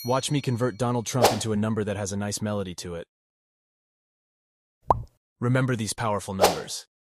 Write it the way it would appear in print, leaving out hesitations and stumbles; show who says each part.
Speaker 1: Watch me convert Donald Trump into a number that has a nice melody to it. Remember these powerful numbers.